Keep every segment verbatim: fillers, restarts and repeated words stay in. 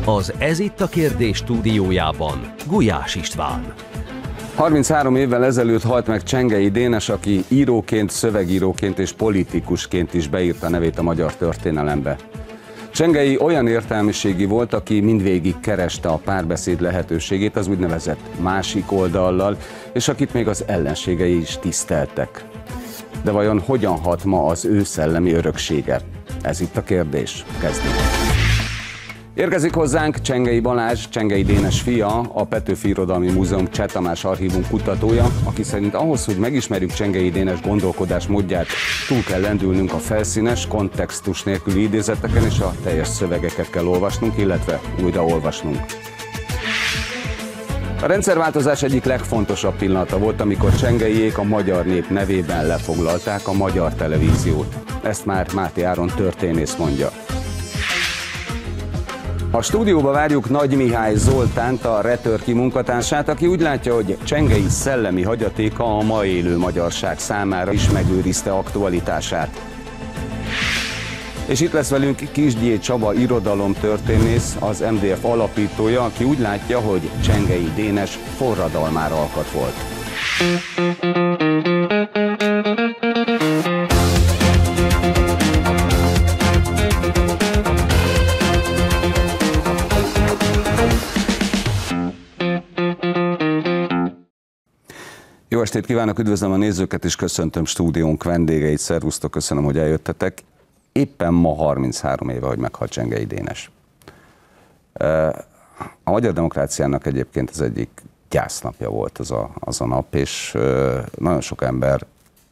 Az Ez itt a kérdés stúdiójában Gulyás István. harminchárom évvel ezelőtt halt meg Csengei Dénes, aki íróként, szövegíróként és politikusként is beírta nevét a magyar történelembe. Csengei olyan értelmiségi volt, aki mindvégig kereste a párbeszéd lehetőségét az úgynevezett másik oldallal, és akit még az ellenségei is tiszteltek. De vajon hogyan hat ma az ő szellemi öröksége? Ez itt a kérdés. Kezdjük. Érkezik hozzánk Csengei Balázs, Csengei Dénes fia, a Petőfi Irodalmi Múzeum Cseh Tamás archívum kutatója, aki szerint ahhoz, hogy megismerjük Csengei Dénes gondolkodás módját, túl kell lendülnünk a felszínes, kontextus nélküli idézeteken, és a teljes szövegeket kell olvasnunk, illetve újraolvasnunk. A rendszerváltozás egyik legfontosabb pillanata volt, amikor Csengeiék a magyar nép nevében lefoglalták a Magyar Televíziót. Ezt már Máté Áron történész mondja. A stúdióba várjuk Nagy Mihály Zoltánt, a Retörki munkatársát, aki úgy látja, hogy Csengei szellemi hagyatéka a ma élő magyarság számára is megőrizte aktualitását. És itt lesz velünk Kisgyé Csaba irodalomtörténész, az em dé ef alapítója, aki úgy látja, hogy Csengei Dénes forradalmára alkat volt. Jó estét kívánok, üdvözlöm a nézőket, és köszöntöm stúdiónk vendégeit. Szervusztok, köszönöm, hogy eljöttetek. Éppen ma harminchárom éve, hogy meghalt Csengei Dénes. A magyar demokráciának egyébként az egyik gyásznapja volt az a, az a nap, és nagyon sok ember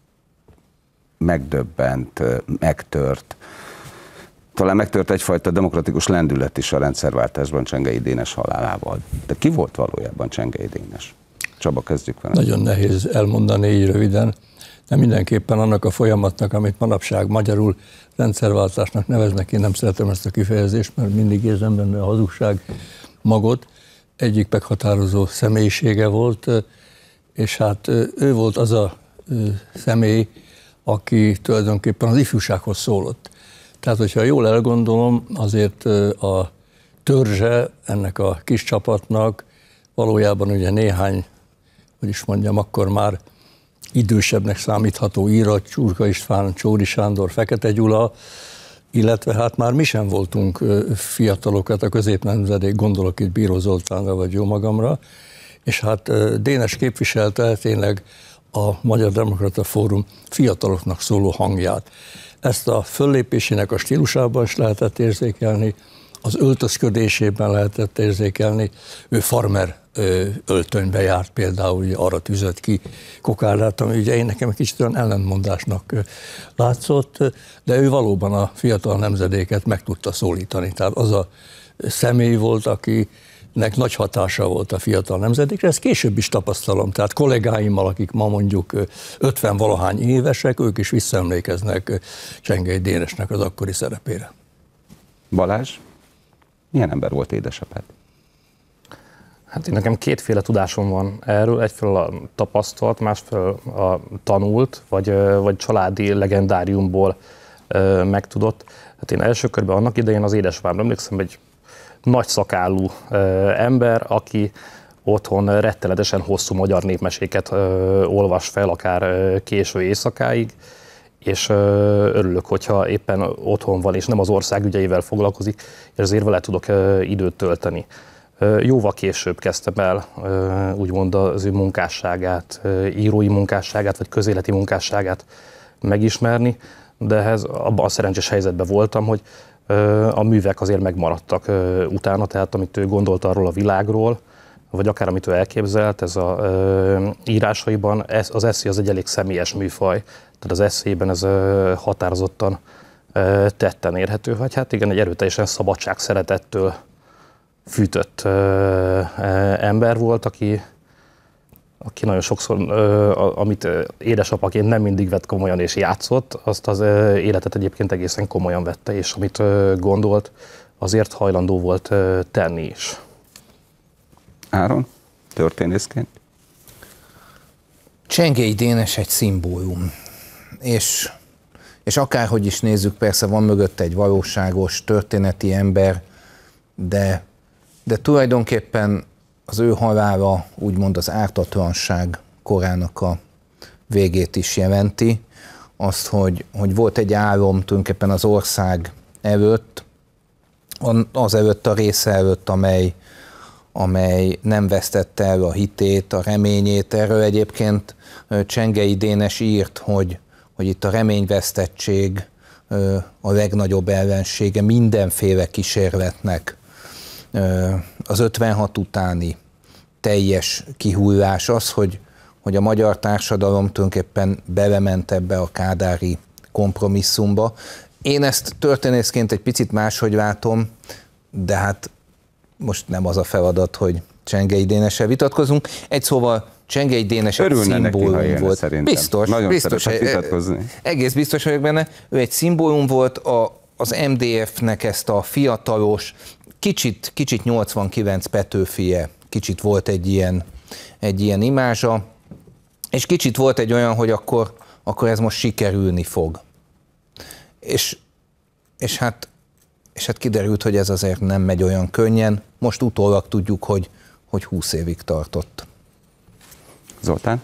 megdöbbent, megtört. Talán megtört egyfajta demokratikus lendület is a rendszerváltásban Csengei Dénes halálával. De ki volt valójában Csengei Dénes? Csaba, kezdjük vele. Nagyon nehéz elmondani így röviden, de mindenképpen annak a folyamatnak, amit manapság magyarul rendszerváltásnak neveznek, én nem szeretem ezt a kifejezést, mert mindig érzem benne a hazugság magot, egyik meghatározó személyisége volt, és hát ő volt az a személy, aki tulajdonképpen az ifjúsághoz szólott. Tehát, hogyha jól elgondolom, azért a törzse ennek a kis csapatnak valójában ugye néhány, hogy is mondjam, akkor már idősebbnek számítható írat, Csurka István, Csóri Sándor, Fekete Gyula, illetve hát már mi sem voltunk fiatalokat, a középnemzedék, gondolok itt Bíró Zoltánra vagy jó magamra, és hát Dénes képviselte tényleg a Magyar Demokrata Fórum fiataloknak szóló hangját. Ezt a föllépésének a stílusában is lehetett érzékelni, az öltözködésében lehetett érzékelni, ő farmer öltönybe járt például, ugye arra tűzött ki kokárdát, ami ugye én nekem egy kicsit olyan ellentmondásnak látszott, de ő valóban a fiatal nemzedéket meg tudta szólítani. Tehát az a személy volt, akinek nagy hatása volt a fiatal nemzedékre, ezt később is tapasztalom, tehát kollégáimmal, akik ma mondjuk ötven-valahány évesek, ők is visszaemlékeznek Csengei Dénesnek az akkori szerepére. Balázs, milyen ember volt édesapád? Hát én nekem kétféle tudásom van erről, egyfelől a tapasztalt, másfelől a tanult, vagy, vagy családi legendáriumból megtudott. Hát én első körben annak idején az édesapámra emlékszem, egy nagy szakállú ember, aki otthon rettenetesen hosszú magyar népmeséket olvas fel, akár késő éjszakáig, és örülök, hogyha éppen otthon van, és nem az ország ügyeivel foglalkozik, és azért vele tudok időt tölteni. Jóval később kezdtem el úgymond az ő munkásságát, írói munkásságát, vagy közéleti munkásságát megismerni, de ehhez abban a szerencsés helyzetben voltam, hogy a művek azért megmaradtak utána, tehát amit ő gondolt arról a világról, vagy akár amit ő elképzelt, ez a írásaiban, az esszé az egy elég személyes műfaj, tehát az esszében ez határozottan tetten érhető, vagy hát igen, egy erőteljesen szabadság szeretettől fűtött ö, ö, ember volt, aki, aki nagyon sokszor, ö, amit édesapaként nem mindig vett komolyan és játszott, azt az ö, életet egyébként egészen komolyan vette, és amit ö, gondolt, azért hajlandó volt ö, tenni is. Áron, történészként? Csengei Dénes egy szimbólum, és, és akárhogy is nézzük, persze van mögötte egy valóságos, történeti ember, de de tulajdonképpen az ő halála úgymond az ártatlanság korának a végét is jelenti. Azt, hogy, hogy volt egy álom tulajdonképpen az ország előtt, az előtt a része előtt, amely, amely nem vesztette el a hitét, a reményét. Erről egyébként Csengei Dénes írt, hogy, hogy itt a reményvesztettség a legnagyobb ellensége mindenféle kísérletnek. Az ötvenhat utáni teljes kihullás az, hogy, hogy a magyar társadalom tulajdonképpen belement ebbe a kádári kompromisszumba. Én ezt történészként egy picit máshogy látom, de hát most nem az a feladat, hogy Csengei Dénessel vitatkozunk. Egy szóval Csengei Dénes egy szimbólum volt. Szerintem. Biztos, Nagyon biztos, vitatkozni. Egész biztos vagyok benne. Ő egy szimbólum volt, a, az em dé ef-nek ezt a fiatalos, kicsit, kicsit nyolcvankilenc Petőfije, kicsit volt egy ilyen, egy ilyen imázsa, és kicsit volt egy olyan, hogy akkor, akkor ez most sikerülni fog. És, és, hát, és hát kiderült, hogy ez azért nem megy olyan könnyen. Most utólag tudjuk, hogy, hogy húsz évig tartott. Zoltán?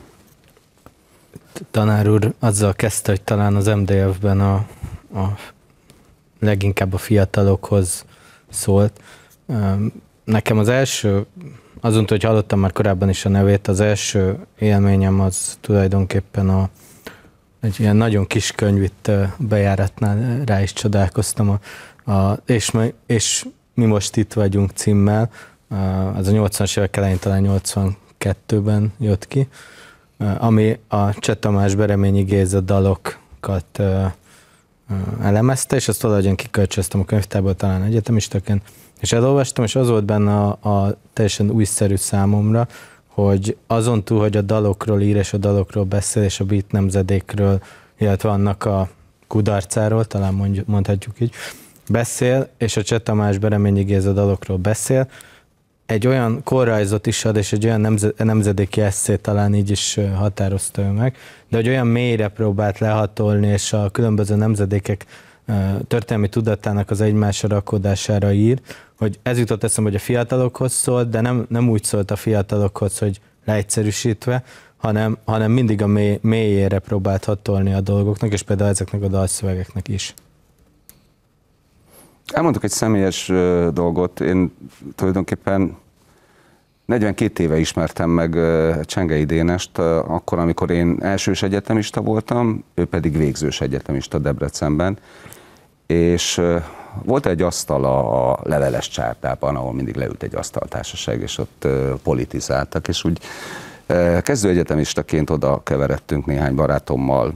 Tanár úr azzal kezdte, hogy talán az em dé ef-ben a, a leginkább a fiatalokhoz szólt. Nekem az első, azon, hogy hallottam már korábban is a nevét, az első élményem az tulajdonképpen a, egy ilyen nagyon kis könyv itt bejáratnál, rá is csodálkoztam, a, a, és, és mi most itt vagyunk címmel, az a nyolcvanas évek elején, talán nyolcvankettőben jött ki, ami a Cseh Tamás Bereményi Géza dalokat elemezte, és azt valahogyan kikölcsöztem a könyvtárból, talán egyetemistaként, és elolvastam, és az volt benne a, a teljesen újszerű számomra, hogy azon túl, hogy a dalokról ír, és a dalokról beszél, és a beat nemzedékről, illetve annak a kudarcáról, talán mondjuk, mondhatjuk így, beszél, és a Cseh Tamás Bereményi Géza dalokról beszél, egy olyan korrajzot is ad, és egy olyan nemze, nemzedéki esszét, talán így is határozta ő meg, de hogy olyan mélyre próbált lehatolni, és a különböző nemzedékek történelmi tudatának az egymásra rakodására ír, hogy ez jutott eszembe, hogy a fiatalokhoz szólt, de nem, nem úgy szólt a fiatalokhoz, hogy leegyszerűsítve, hanem, hanem mindig a mély, mélyére próbált hatolni a dolgoknak, és például ezeknek a dalszövegeknek is. Elmondok egy személyes dolgot. Én tulajdonképpen negyvenkét éve ismertem meg Csengei Dénest, akkor, amikor én elsős egyetemista voltam, ő pedig végzős egyetemista Debrecenben, és volt egy asztal a Leveles csárdában, ahol mindig leült egy asztaltársaság, és ott politizáltak, és úgy kezdő egyetemistaként oda keveredtünk néhány barátommal,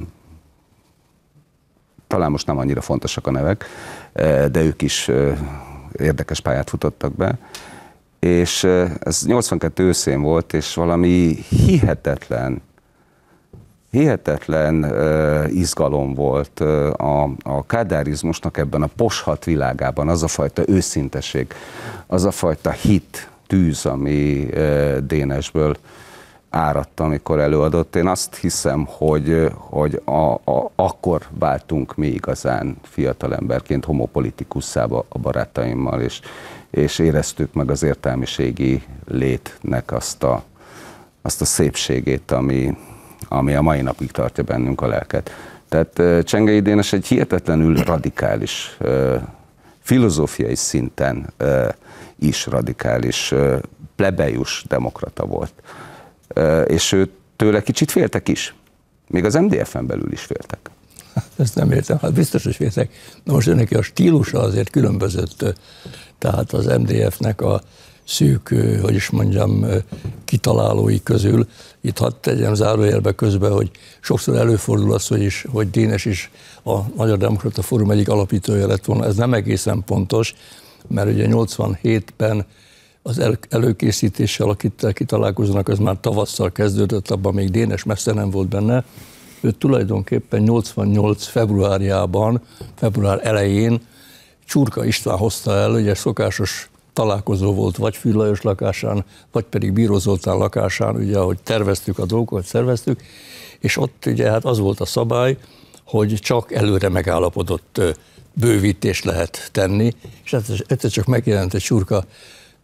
talán most nem annyira fontosak a nevek, de ők is érdekes pályát futottak be, és ez nyolcvankettő őszén volt, és valami hihetetlen, hihetetlen izgalom volt a, a kádárizmusnak ebben a poshat világában, az a fajta őszinteség, az a fajta hit, tűz, ami Dénesből áradt, amikor előadott. Én azt hiszem, hogy, hogy a, a, akkor váltunk mi igazán fiatalemberként homopolitikusszába a barátaimmal, és, és éreztük meg az értelmiségi létnek azt a, azt a szépségét, ami, ami a mai napig tartja bennünk a lelket. Tehát Csengei Dénes egy hihetetlenül radikális, filozófiai szinten is radikális, plebejus demokrata volt. És ő tőle kicsit féltek is. Még az em dé ef-en belül is féltek. Ezt nem értem, hát biztos, hogy féltek. Na most neki a stílusa azért különbözött, tehát az em dé ef-nek a szűk, hogy is mondjam, kitalálói közül. Itt hadd tegyem zárójelbe közben, hogy sokszor előfordul az, hogy, is, hogy Dénes is a Magyar Demokrata Fórum egyik alapítója lett volna. Ez nem egészen pontos, mert ugye nyolcvanhétben az el, előkészítéssel, akit kitalálkoznak, az már tavasszal kezdődött, abban még Dénes messze nem volt benne. Ő tulajdonképpen nyolcvannyolc februárjában, február elején Csurka István hozta el, ugye szokásos találkozó volt vagy Fűr Lajos lakásán, vagy pedig Bíró Zoltán lakásán, ugye ahogy terveztük a dolgokat, szerveztük, és ott ugye hát az volt a szabály, hogy csak előre megállapodott bővítést lehet tenni, és egyszer csak megjelent egy Csurka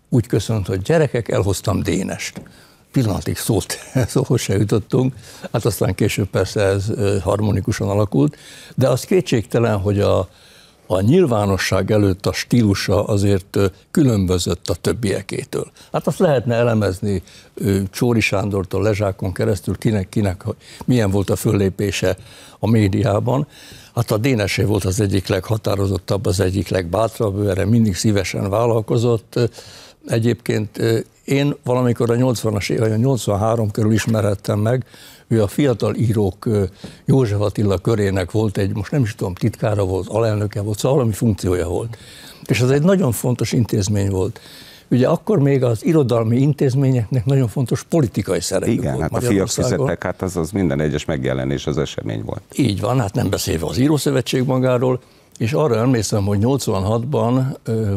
úgy köszönt, hogy gyerekek, elhoztam Dénest. Pillanatig szót, szóhoz se jutottunk, hát aztán később persze ez harmonikusan alakult, de az kétségtelen, hogy a, a nyilvánosság előtt a stílusa azért különbözött a többiekétől. Hát azt lehetne elemezni Csóri Sándortól Lezsákon keresztül, kinek, kinek milyen volt a föllépése a médiában. Hát a Dénesé volt az egyik leghatározottabb, az egyik legbátrabb, ő erre mindig szívesen vállalkozott. Egyébként én valamikor a nyolcvanas évek, a nyolcvanhárom körül ismerhettem meg, ő a fiatal írók József Attila körének volt egy, most nem is tudom, titkára volt, alelnöke volt, szóval valami funkciója volt. És ez egy nagyon fontos intézmény volt. Ugye akkor még az irodalmi intézményeknek nagyon fontos politikai szerepük Igen, volt. hát a fiak fizettek, hát az, az minden egyes megjelenés az esemény volt. Így van, hát nem beszélve az Írószövetség magáról, és arra emlékszem, hogy nyolcvanhatban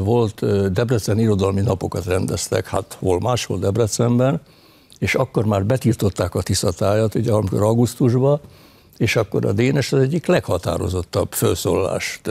volt Debrecen irodalmi napokat rendeztek, hát hol máshol Debrecenben, és akkor már betiltották a Tiszatájat, ugye amikor augusztusban, és akkor a Dénes az egyik leghatározottabb felszólalást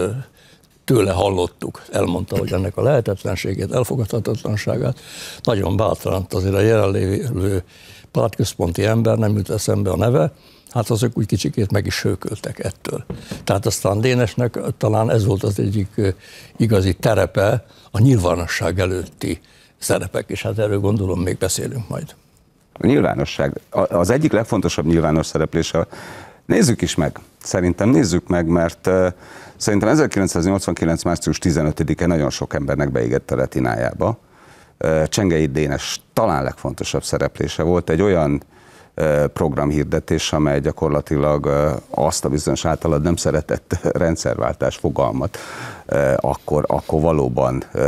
tőle hallottuk. Elmondta, hogy ennek a lehetetlenségét, elfogadhatatlanságát nagyon bátran, azért a jelenlévő pártközponti ember, nem jut eszembe a neve, hát azok úgy kicsikét meg is hőköltek ettől. Tehát aztán Dénesnek talán ez volt az egyik igazi terepe, a nyilvánosság előtti szerepek, és hát erről gondolom még beszélünk majd. A nyilvánosság, az egyik legfontosabb nyilvános szereplése, nézzük is meg, szerintem nézzük meg, mert uh, szerintem ezerkilencszáznyolcvankilenc. március tizenötödike nagyon sok embernek beégett a retinájába. Uh, Csengei Dénes talán legfontosabb szereplése volt, egy olyan uh, programhirdetés, amely gyakorlatilag uh, azt a bizonyos általad nem szeretett rendszerváltás fogalmat uh, akkor, akkor valóban uh,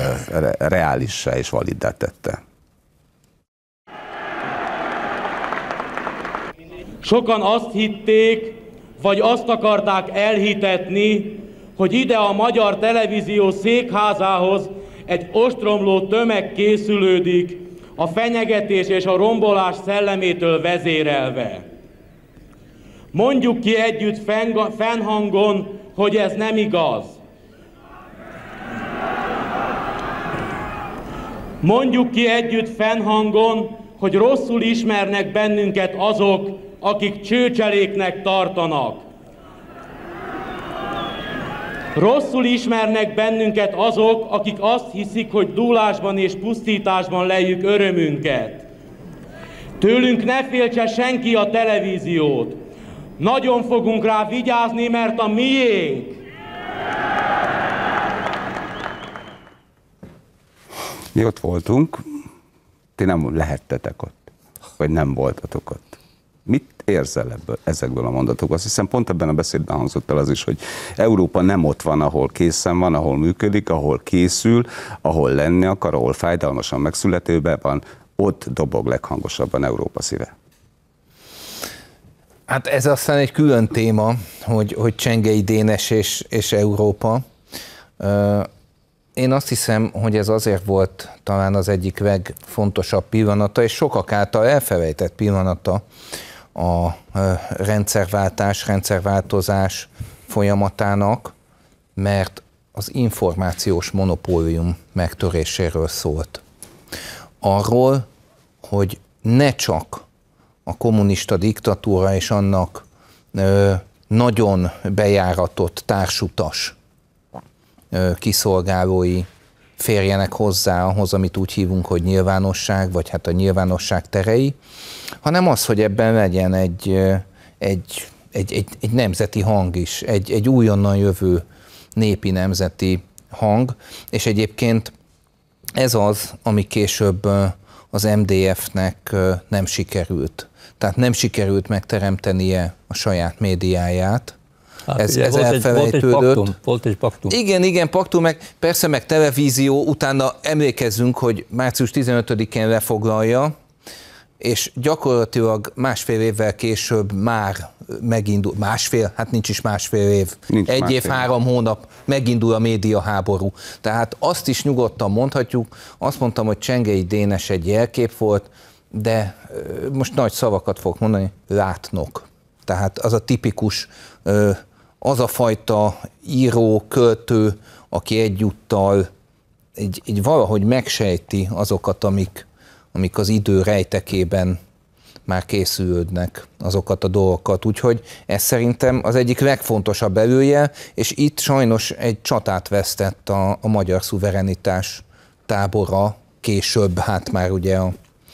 re reálissá és validdá tette. Sokan azt hitték, vagy azt akarták elhitetni, hogy ide a Magyar Televízió székházához egy ostromló tömeg készülődik, a fenyegetés és a rombolás szellemétől vezérelve. Mondjuk ki együtt fennhangon, hogy ez nem igaz. Mondjuk ki együtt fennhangon, hogy rosszul ismernek bennünket azok, akik csőcseléknek tartanak. Rosszul ismernek bennünket azok, akik azt hiszik, hogy dúlásban és pusztításban lejjük örömünket. Tőlünk ne féltse senki a televíziót. Nagyon fogunk rá vigyázni, mert a miénk. Mi ott voltunk, ti nem lehettetek ott, vagy nem voltatok ott. Mit érzel ebből, ezekből a mondatokból? Azt hiszem pont ebben a beszédben hangzott el az is, hogy Európa nem ott van, ahol készen van, ahol működik, ahol készül, ahol lenni akar, ahol fájdalmasan megszületőben van, ott dobog leghangosabban Európa szíve. Hát ez aztán egy külön téma, hogy, hogy Csengei Dénes és, és Európa. Én azt hiszem, hogy ez azért volt talán az egyik legfontosabb pillanata, és sokak által elfelejtett pillanata a rendszerváltás, rendszerváltozás folyamatának, mert az információs monopólium megtöréséről szólt. Arról, hogy ne csak a kommunista diktatúra és annak ö, nagyon bejáratott társutas ö, kiszolgálói férjenek hozzá ahhoz, amit úgy hívunk, hogy nyilvánosság, vagy hát a nyilvánosság terei, hanem az, hogy ebben legyen egy, egy, egy, egy, egy nemzeti hang is, egy, egy újonnan jövő népi nemzeti hang, és egyébként ez az, ami később az em dé ef-nek nem sikerült. Tehát nem sikerült megteremtenie a saját médiáját. Hát ez, ez volt elfelejtődött. Egy, volt, egy paktum, volt egy paktum. Igen, igen, paktum, meg persze meg televízió, utána emlékezzünk, hogy március tizenötödikén lefoglalja, és gyakorlatilag másfél évvel később már megindul, másfél, hát nincs is másfél év, nincs egy másfél. év, három hónap, megindul a médiaháború. Tehát azt is nyugodtan mondhatjuk, azt mondtam, hogy Csengei Dénes egy jelkép volt, de most nagy szavakat fogok mondani, látnok. Tehát az a tipikus, az a fajta író, költő, aki egyúttal így, így valahogy megsejti azokat, amik, amik az idő rejtekében már készülődnek, azokat a dolgokat. Úgyhogy ez szerintem az egyik legfontosabb elője, és itt sajnos egy csatát vesztett a, a magyar szuverenitás tábora később, hát már ugye a,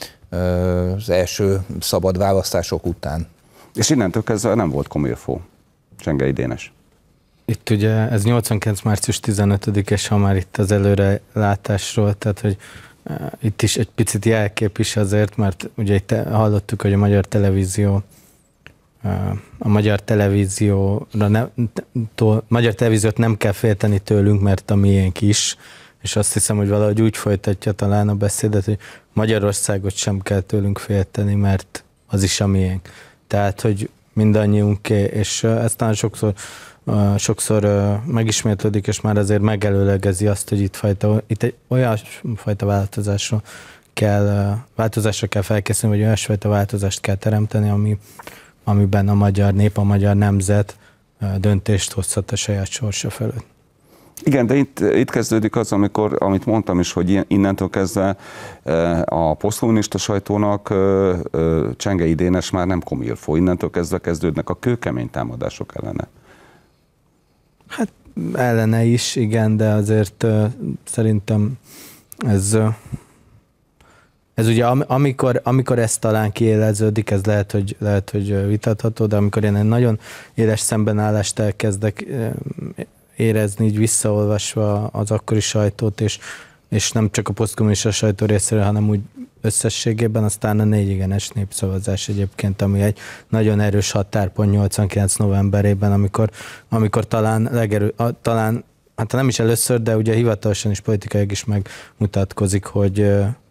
az első szabad választások után. És innentől kezdve nem volt komilfó, Csengei Dénes. Itt ugye ez nyolcvankilenc március tizenötödike, ha már itt az előrelátásról, tehát hogy uh, itt is egy picit jelkép is azért, mert ugye itt hallottuk, hogy a magyar televízió uh, a magyar televízióra ne, tól, magyar televíziót nem kell félteni tőlünk, mert a miénk is, és azt hiszem, hogy valahogy úgy folytatja talán a beszédet, hogy Magyarországot sem kell tőlünk félteni, mert az is a miénk. Tehát, hogy mindannyiunké, és uh, ezt talán sokszor Uh, sokszor uh, megismétlődik, és már azért megelőlegezi azt, hogy itt, fajta, itt egy olyan fajta változásra kell, uh, változásra kell felkészülni, vagy olyasfajta változást kell teremteni, ami, amiben a magyar nép, a magyar nemzet uh, döntést hozhat a saját sorsa felett. Igen, de itt, itt kezdődik az, amikor, amit mondtam is, hogy innentől kezdve a posztkommunista sajtónak Csengei Dénes már nem komilfó, innentől kezdve kezdődnek a kőkemény támadások ellene. Hát ellene is, igen, de azért uh, szerintem ez, uh, ez ugye am, amikor, amikor ez talán kiéleződik, ez lehet, hogy, lehet, hogy vitatható, de amikor én egy nagyon éles szembenállást elkezdek uh, érezni, így visszaolvasva az akkori sajtót, és, és nem csak a posztkommunista sajtó részéről, hanem úgy összességében, aztán a négy igenes népszavazás egyébként, ami egy nagyon erős határpont nyolcvankilenc novemberében, amikor, amikor talán legerő, talán, hát nem is először, de ugye hivatalosan is politikailag is megmutatkozik, hogy,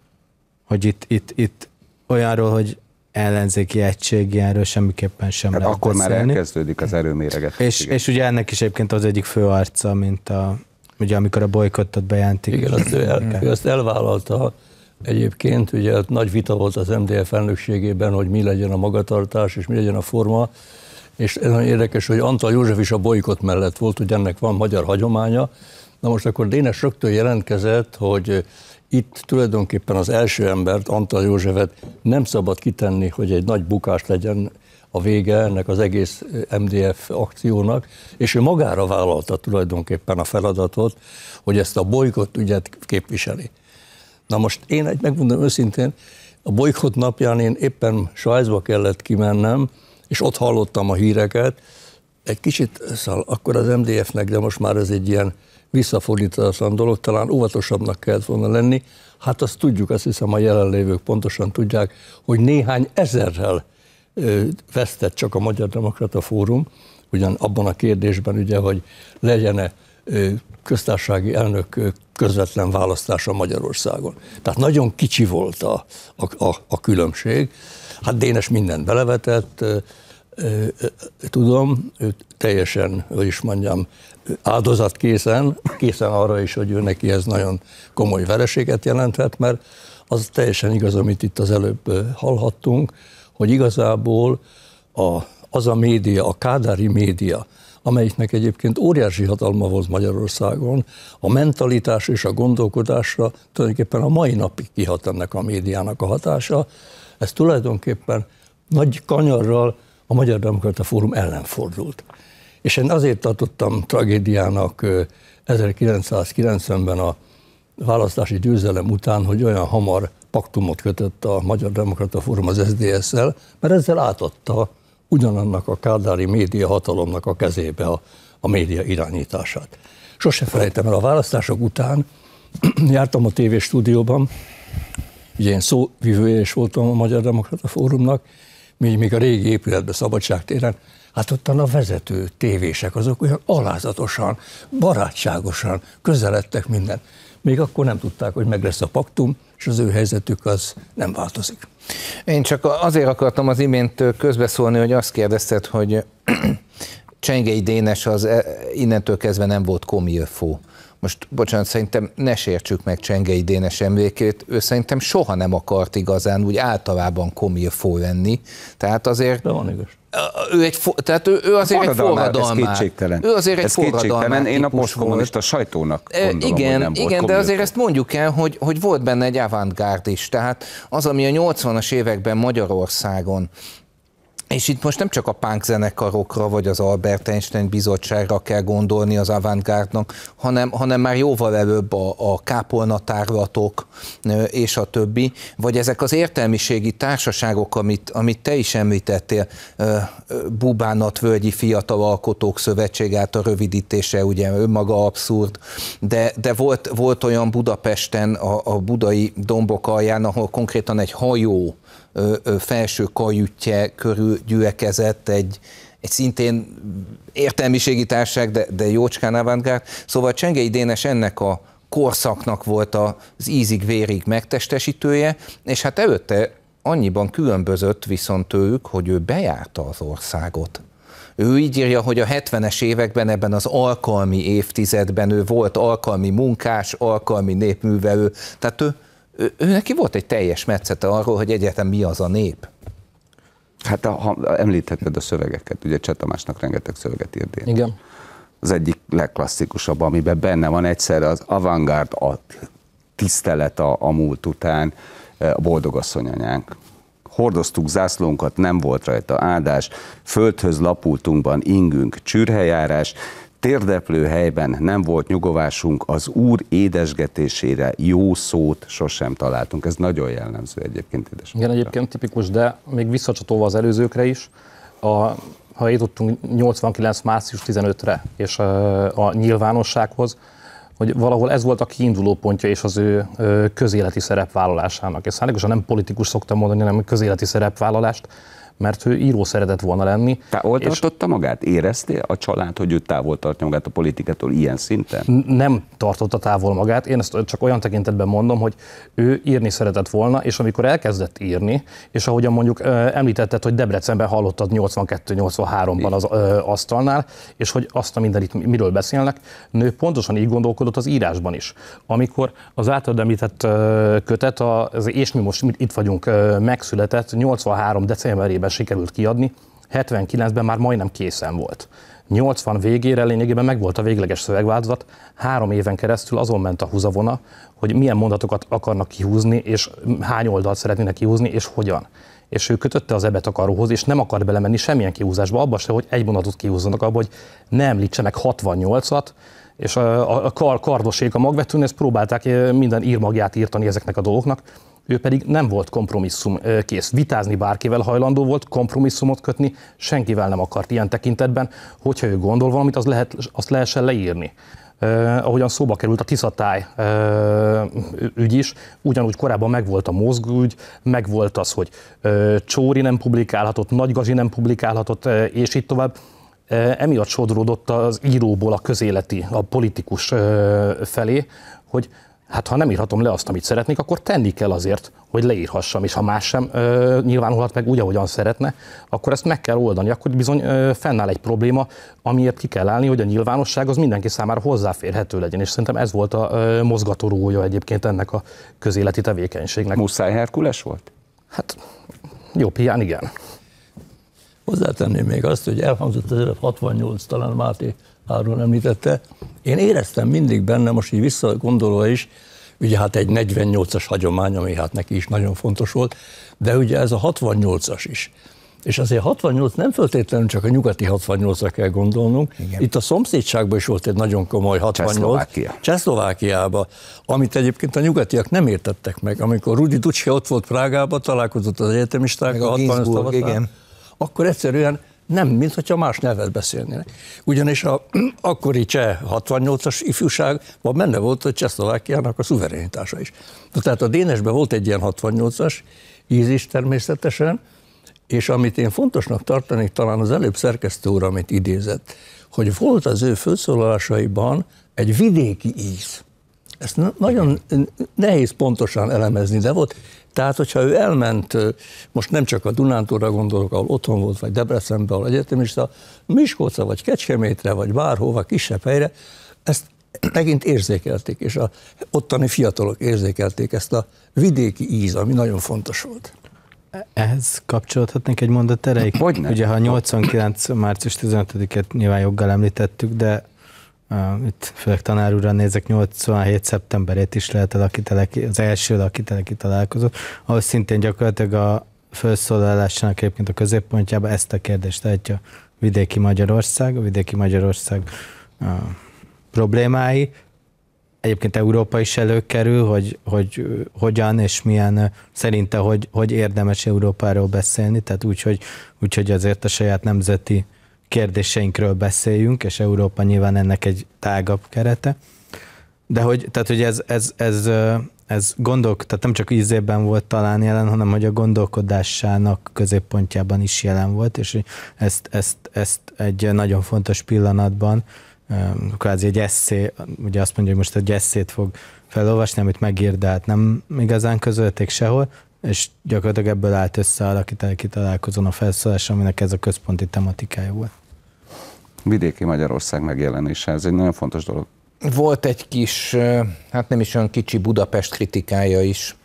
hogy itt, itt, itt olyanról, hogy ellenzéki egység, ilyenről semmiképpen sem hát lehet akkor beszélni. Már elkezdődik az erőméregetés. És, és ugye ennek is egyébként az egyik fő arca, mint a, ugye amikor a bolykottot bejelentik. Igen, azt ő, el, ő azt elvállalta. Egyébként ugye nagy vita volt az em dé ef elnökségében, hogy mi legyen a magatartás, és mi legyen a forma, és ez nagyon érdekes, hogy Antall József is a bolykott mellett volt, hogy ennek van magyar hagyománya. Na most akkor Dénes rögtön jelentkezett, hogy itt tulajdonképpen az első embert, Antall Józsefet nem szabad kitenni, hogy egy nagy bukás legyen a vége ennek az egész em dé ef akciónak, és ő magára vállalta tulajdonképpen a feladatot, hogy ezt a bolykott ügyet képviseli. Na most én egy megmondom őszintén, a bolykott napján én éppen Svájcba kellett kimennem, és ott hallottam a híreket, egy kicsit, szóval akkor az em dé ef-nek, de most már ez egy ilyen visszafordítatlan dolog, talán óvatosabbnak kellett volna lenni. Hát azt tudjuk, azt hiszem a jelenlévők pontosan tudják, hogy néhány ezerrel ö, vesztett csak a Magyar Demokrata Fórum, ugyan abban a kérdésben ugye, hogy legyen-e ö, köztársasági elnök közvetlen választása Magyarországon. Tehát nagyon kicsi volt a, a, a, a különbség. Hát Dénes mindent belevetett, ö, ö, tudom, ő teljesen, hogy is mondjam, áldozatkészen, készen arra is, hogy ő neki ez nagyon komoly vereséget jelentett, mert az teljesen igaz, amit itt az előbb hallhattunk, hogy igazából a, az a média, a kádári média, amelyiknek egyébként óriási hatalma volt Magyarországon, a mentalitás és a gondolkodásra tulajdonképpen a mai napig kihat ennek a médiának a hatása, ez tulajdonképpen nagy kanyarral a Magyar Demokrata Fórum ellen fordult. És én azért tartottam tragédiának ezerkilencszázkilencvenben a választási győzelem után, hogy olyan hamar paktumot kötött a Magyar Demokrata Fórum az es zé dé es-szel, mert ezzel átadta ugyanannak a kádári média hatalomnak a kezébe a, a média irányítását. Sose felejtem el, a választások után jártam a tévéstúdióban, ugye én szóvivője is voltam a Magyar Demokrata Fórumnak, még, még a régi épületben, Szabadságtéren, hát ottan a vezető tévések, azok olyan alázatosan, barátságosan közeledtek minden. Még akkor nem tudták, hogy meg lesz a paktum, és az ő helyzetük az nem változik. Én csak azért akartam az imént közbeszólni, hogy azt kérdezted, hogy Csengei Dénes az innentől kezdve nem volt komilfó. Most, bocsánat, szerintem ne sértsük meg Csengei Dénes emlékét, ő szerintem soha nem akart igazán úgy általában komilfó lenni. Tehát azért Ő, egy, tehát ő, ő azért egy forradalmár. Ez kétségtelen. Ő azért egy ez forradalmár. Én a posztkommunista sajtónak gondolom, igen, hogy nem volt igen, de azért kommunikáció. ezt mondjuk el, hogy, hogy volt benne egy avantgárd is. Tehát az, ami a nyolcvanas években Magyarországon, és itt most nem csak a punk zenekarokra, vagy az Albert Einstein bizottságra kell gondolni az avantgárdnak, hanem, hanem már jóval előbb a, a kápolnatárlatok és a többi, vagy ezek az értelmiségi társaságok, amit, amit te is említettél, Bubánatvölgyi Fiatal Alkotók Szövetség által rövidítése, ugye önmaga abszurd, de, de volt, volt olyan Budapesten, a, a budai dombok alján, ahol konkrétan egy hajó felső kajütje körül gyülekezett egy, egy szintén értelmiségi társaság, de, de jócskán avantgárd. Szóval Csengei Dénes ennek a korszaknak volt az ízig-vérig megtestesítője, és hát előtte annyiban különbözött viszont tőlük, hogy ő bejárta az országot. Ő így írja, hogy a hetvenes években, ebben az alkalmi évtizedben ő volt alkalmi munkás, alkalmi népművelő, tehát ő Ő, ő neki volt egy teljes metszete arról, hogy egyáltalán mi az a nép. Hát ha említetted a szövegeket, ugye Cseh Tamásnak rengeteg szöveget írt. Igen. Az egyik legklasszikusabb, amiben benne van egyszerre az avantgárd, a tisztelet a, a múlt után, a boldogasszony anyánk. Hordoztuk zászlónkat, nem volt rajta áldás, földhöz lapultunkban ingünk csürhelyjárás, térdeplő helyben nem volt nyugovásunk, az Úr édesgetésére jó szót sosem találtunk. Ez nagyon jellemző egyébként. Édesapára. Igen, egyébként tipikus, de még visszacsatolva az előzőkre is, a, ha eljutottunk nyolcvankilenc március tizenötödikére és a, a nyilvánossághoz, hogy valahol ez volt a kiinduló pontja és az ő közéleti szerepvállalásának. És szándékosan nem politikus szoktam mondani, hanem közéleti szerepvállalást, mert ő író szeretett volna lenni. Távol tartotta magát? Érezte a család, hogy ő távol tartja magát a politikától ilyen szinten? Nem tartotta távol magát, én ezt csak olyan tekintetben mondom, hogy ő írni szeretett volna, és amikor elkezdett írni, és ahogyan mondjuk említetted, hogy Debrecenben hallottad nyolcvankettő nyolcvanháromban az asztalnál, és hogy azt a mindenit miről beszélnek, nő pontosan így gondolkodott az írásban is. Amikor az általad említett kötet, az És mi most itt vagyunk megszületett, nyolcvanhárom decemberében sikerült kiadni, hetvenkilencben már majdnem készen volt. nyolcvan végére lényegében megvolt a végleges szövegváltozat, három éven keresztül azon ment a húzavona, hogy milyen mondatokat akarnak kihúzni, és hány oldalt szeretnének kihúzni, és hogyan. És ő kötötte az ebet a karóhoz, és nem akar belemenni semmilyen kihúzásba, abba se, hogy egy mondatot kihúzzanak, abba, hogy ne említse meg hatvannyolcat, és a, a kar, kardosék a magvetőn, ezt próbálták minden írmagját írtani ezeknek a dolgoknak. Ő pedig nem volt kompromisszum kész. Vitázni bárkivel hajlandó volt, kompromisszumot kötni, senkivel nem akart ilyen tekintetben, hogyha ő gondol valamit, az lehet, azt lehessen leírni. Uh, ahogyan szóba került a Tiszatáj uh, ügy is, ugyanúgy korábban megvolt a mozgóügy, megvolt az, hogy uh, Csóri nem publikálhatott, Nagy Gazi nem publikálhatott, uh, és így tovább. Uh, emiatt sodródott az íróból a közéleti, a politikus uh, felé, hogy hát ha nem írhatom le azt, amit szeretnék, akkor tenni kell azért, hogy leírhassam, és ha más sem ö, nyilvánulhat meg úgy, ahogyan szeretne, akkor ezt meg kell oldani. Akkor bizony ö, fennáll egy probléma, amiért ki kell állni, hogy a nyilvánosság az mindenki számára hozzáférhető legyen, és szerintem ez volt a ö, mozgatórugója egyébként ennek a közéleti tevékenységnek. Muszáj Herkules volt? Hát jó pián, igen. Hozzátenném még azt, hogy elhangzott az előbb hatvannyolc, talán Máté Áron említette. Én éreztem mindig benne, most így visszagondolva is, ugye hát egy negyvennyolcas hagyomány, ami hát neki is nagyon fontos volt, de ugye ez a hatvannyolcas is. És azért hatvannyolc nem feltétlenül csak a nyugati hatvannyolcra kell gondolnunk. Igen. Itt a szomszédságban is volt egy nagyon komoly hatvannyolc. Csehszlovákia. Csehszlovákiában, amit egyébként a nyugatiak nem értettek meg. Amikor Rudi Dutschke ott volt Prágában, találkozott az egyetemistákkal, hatvannyolc igen. Akkor egyszerűen nem, mintha más nyelvet beszélnének. Ugyanis a akkori cseh hatvannyolcas ifjúságban benne volt, hogy Csehszlovákiának a szuverenitása is. Tehát a Dénesben volt egy ilyen hatvannyolcas íz is természetesen, és amit én fontosnak tartanék, talán az előbb szerkesztő úr, amit idézett, hogy volt az ő felszólalásaiban egy vidéki íz. Ezt nagyon nehéz pontosan elemezni, de volt. Tehát, hogyha ő elment, most nem csak a Dunántúlra gondolok, ahol otthon volt, vagy Debrecenbe, ahol egyetemista, Miskolcra, vagy Kecskemétre, vagy bárhova, kisebb helyre, ezt megint érzékelték, és a ottani fiatalok érzékelték ezt a vidéki íz, ami nagyon fontos volt. ehhez kapcsolódhatnék egy mondat erejéig? Hogyne? Ugye, ha nyolcvankilenc. március tizenötödiket nyilván joggal említettük, de uh, itt főleg tanár úrra nézek, nyolcvanhét. szeptemberét is lehet a lakiteleki, az első lakiteleki találkozó, ahol szintén gyakorlatilag a felszólalásának egyébként a középpontjában ezt a kérdést tehetja vidéki Magyarország, a vidéki Magyarország uh, problémái. Egyébként Európa is előkerül, hogy, hogy hogyan és milyen, szerinte, hogy, hogy érdemes Európáról beszélni, tehát úgy, hogy, úgy, hogy azért a saját nemzeti kérdéseinkről beszéljünk, és Európa nyilván ennek egy tágabb kerete. De hogy, tehát, hogy ez, ez, ez, ez gondolk, tehát nem csak ízében volt talán jelen, hanem hogy a gondolkodásának középpontjában is jelen volt, és ezt, ezt, ezt egy nagyon fontos pillanatban, kvázi egy esszé, ugye azt mondja, hogy most egy esszét fog felolvasni, amit megír, de hát nem igazán közölték sehol, és gyakorlatilag ebből állt össze a lakiteleki találkozón a felszólás, aminek ez a központi tematikája volt. Vidéki Magyarország megjelenése, ez egy nagyon fontos dolog. Volt egy kis, hát nem is olyan kicsi Budapest kritikája is.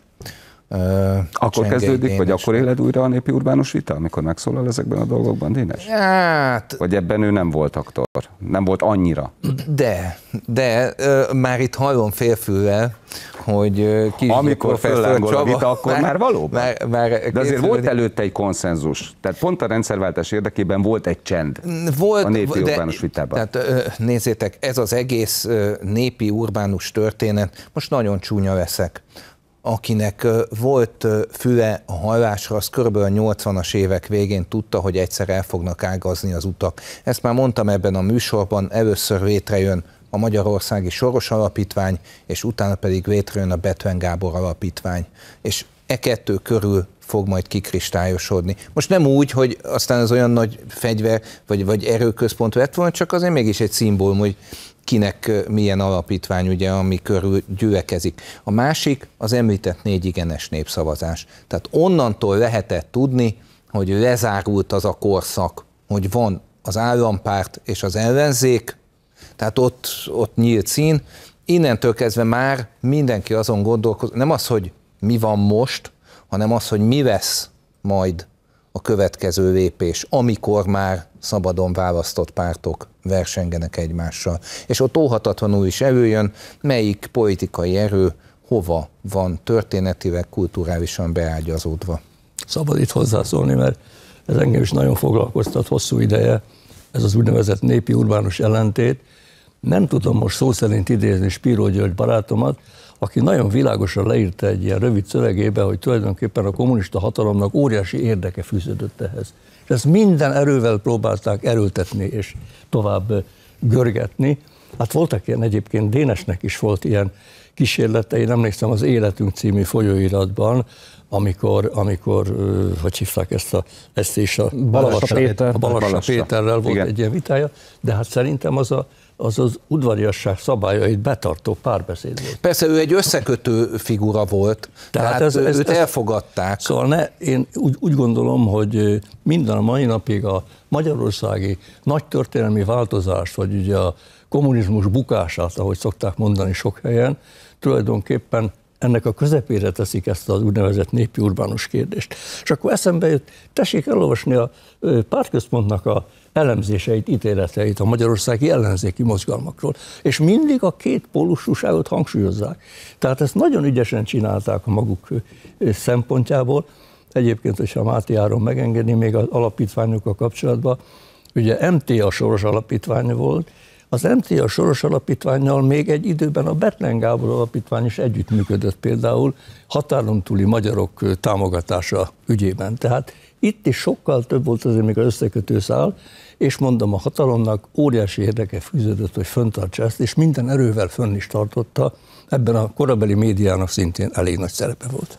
Akkor kezdődik, vagy akkor éled újra a népi urbánus vita, amikor megszólal ezekben a dolgokban, Dénes? Hát... Vagy ebben ő nem volt aktor? Nem volt annyira? De, de már itt hallom félfülvel, hogy kis amikor fellángol a vita, akkor már, már valóban? Már, már de azért volt előtte egy konszenzus. Tehát pont a rendszerváltás érdekében volt egy csend volt, a népi de, urbánus vitában. Tehát nézzétek, ez az egész népi urbánus történet, most nagyon csúnya leszek. Akinek volt füle a hallásra, az körülbelül a nyolcvanas évek végén tudta, hogy egyszer el fognak ágazni az utak. Ezt már mondtam ebben a műsorban, először létrejön a Magyarországi Soros Alapítvány, és utána pedig létrejön a Bethlen Gábor Alapítvány. És e kettő körül fog majd kikristályosodni. Most nem úgy, hogy aztán az olyan nagy fegyver, vagy, vagy erőközpont lett volna, csak azért mégis egy szimbólum, hogy kinek milyen alapítvány, ugye, ami körül gyülekezik. A másik az említett négy igenes népszavazás. Tehát onnantól lehetett tudni, hogy lezárult az a korszak, hogy van az állampárt és az ellenzék, tehát ott, ott nyílt szín. Innentől kezdve már mindenki azon gondolkozik, nem az, hogy mi van most, hanem az, hogy mi lesz majd a következő lépés, amikor már szabadon választott pártok versengenek egymással. És ott óhatatlanul is előjön, melyik politikai erő hova van történetileg, kulturálisan beágyazódva. Szabad itt hozzászólni, mert ez engem is nagyon foglalkoztat hosszú ideje, ez az úgynevezett népi urbánus ellentét. Nem tudom most szó szerint idézni Spiró György barátomat, aki nagyon világosan leírta egy ilyen rövid szövegébe, hogy tulajdonképpen a kommunista hatalomnak óriási érdeke fűződött ehhez. És ezt minden erővel próbálták erőltetni és tovább görgetni. Hát voltak ilyen, egyébként Dénesnek is volt ilyen kísérlete, én emlékszem az Életünk című folyóiratban, amikor, amikor hogy hívták ezt a, ezt is a Balassa, Péter. a Balassa, Balassa Péterrel volt igen. egy ilyen vitája, de hát szerintem az a az az udvariasság szabályait betartó párbeszéd volt. Persze ő egy összekötő figura volt, tehát, tehát ez, ez, őt ez, elfogadták. Szóval ne, én úgy, úgy gondolom, hogy minden a mai napig a magyarországi nagy történelmi változást, vagy ugye a kommunizmus bukását, ahogy szokták mondani sok helyen, tulajdonképpen ennek a közepére teszik ezt az úgynevezett népi urbánus kérdést. És akkor eszembe jött, tessék elolvasni a pártközpontnak a elemzéseit, ítéleteit a magyarországi ellenzéki mozgalmakról, és mindig a két pólusúságot hangsúlyozzák. Tehát ezt nagyon ügyesen csinálták a maguk szempontjából. Egyébként, hogyha Máté Áron megengedni még az alapítványokkal kapcsolatban, ugye em té á Soros Alapítvány volt, az em té á Soros Alapítvánnyal még egy időben a Bethlen Gábor Alapítvány is együttműködött például határon túli magyarok támogatása ügyében. Tehát itt is sokkal több volt azért még az összekötő szál, és mondom, a hatalomnak óriási érdeke fűződött, hogy föntartsa ezt, és minden erővel fönn is tartotta, ebben a korabeli médiának szintén elég nagy szerepe volt.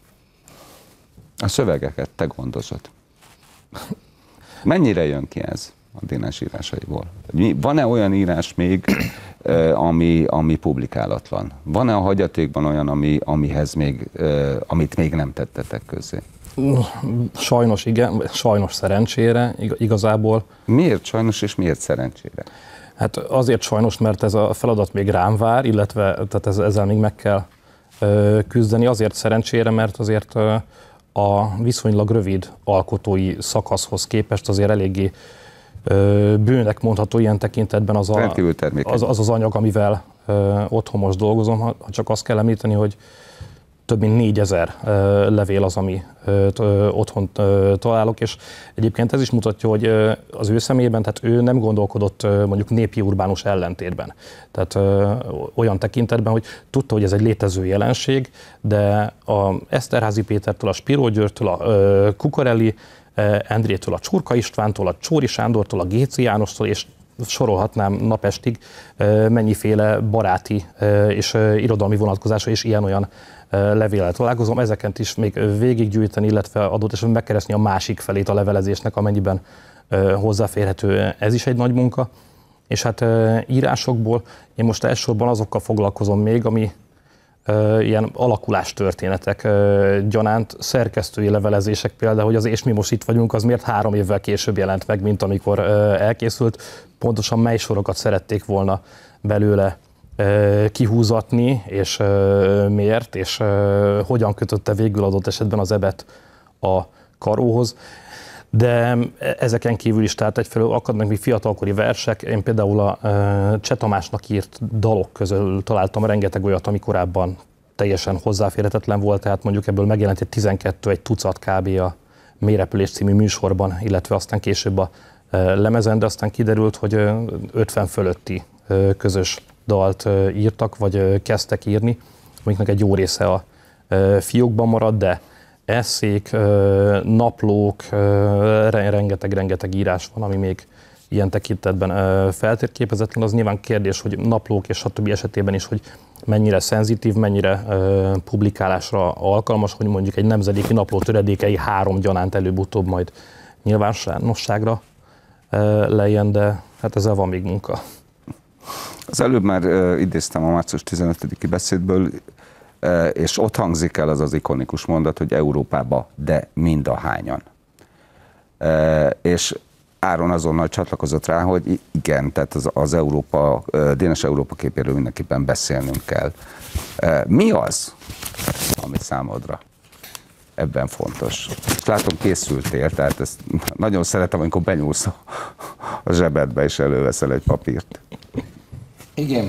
A szövegeket te gondozod. Mennyire jön ki ez a Dénes írásaiból? Van-e olyan írás még, ami, ami publikálatlan? Van-e a hagyatékban olyan, ami, amihez még, amit még nem tettetek közzé? Sajnos igen, sajnos szerencsére igazából. Miért sajnos és miért szerencsére? Hát azért sajnos, mert ez a feladat még rám vár, illetve tehát ez, ezzel még meg kell ö, küzdeni. Azért szerencsére, mert azért ö, a viszonylag rövid alkotói szakaszhoz képest azért eléggé ö, bőnek mondható ilyen tekintetben az a, az, az, az anyag, amivel ö, otthon most dolgozom, ha csak azt kell említeni, hogy több mint négyezer levél az, ami ö, ö, otthon ö, találok, és egyébként ez is mutatja, hogy ö, az ő személyében, tehát ő nem gondolkodott ö, mondjuk népi urbánus ellentétben. Tehát ö, olyan tekintetben, hogy tudta, hogy ez egy létező jelenség, de a Eszterházy Pétertől, a Spiró Györgytől, a ö, Kukorelli Endrétől, a Csurka Istvántól, a Csóri Sándortól, a Géci Jánostól, és sorolhatnám napestig, mennyiféle baráti és irodalmi vonatkozása és ilyen-olyan levéllel találkozom. Ezeket is még végiggyűjteni, illetve adott esetben megkeresni a másik felét a levelezésnek, amennyiben hozzáférhető. Ez is egy nagy munka. És hát írásokból én most elsősorban azokkal foglalkozom még, ami ilyen alakulástörténetek gyanánt, szerkesztői levelezések például, hogy az És mi most itt vagyunk, az miért három évvel később jelent meg, mint amikor elkészült. Pontosan mely sorokat szerették volna belőle kihúzatni, és miért, és hogyan kötötte végül adott esetben az ebet a karóhoz. De ezeken kívül is, tehát egyfelől akadnak még fiatalkori versek. Én például a Cseh Tamásnak írt dalok közül találtam rengeteg olyat, ami korábban teljesen hozzáférhetetlen volt, tehát mondjuk ebből megjelent egy tizenkettő, egy tucat kb. A Mélyrepülés című műsorban, illetve aztán később a lemezen, de aztán kiderült, hogy ötven fölötti közös dalt írtak, vagy kezdtek írni, amiknek egy jó része a fiókban marad, de esszék, naplók, rengeteg-rengeteg írás van, ami még ilyen tekintetben feltérképezetlen. Az nyilván kérdés, hogy naplók és stb. Esetében is, hogy mennyire szenzitív, mennyire publikálásra alkalmas, hogy mondjuk egy nemzedéki napló töredékei három gyanánt előbb-utóbb majd nyilvánosságra lejjen, de hát ezzel van még munka. Az előbb már idéztem a március tizenötödiki beszédből, és ott hangzik el az az ikonikus mondat, hogy Európába, de mindahányan. És Áron azonnal csatlakozott rá, hogy igen, tehát az, az Európa, Dénes Európa képéről mindenképpen beszélnünk kell. Mi az, ami számodra ebben fontos? És látom, készültél, tehát ezt nagyon szeretem, amikor benyúlsz a zsebedbe és előveszel egy papírt. Igen.